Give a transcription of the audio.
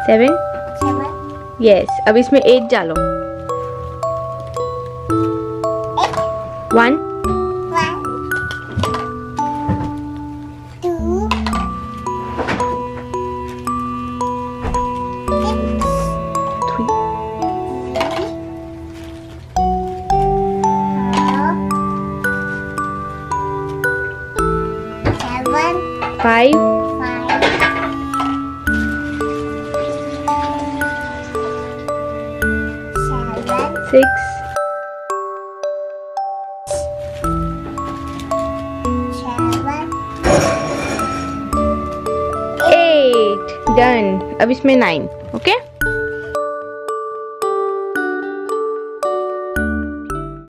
7. Yes, अब इसमें 8 डालो. 1, 2, 3, 5, 6, 8. डन. अब इसमें 9. ओके.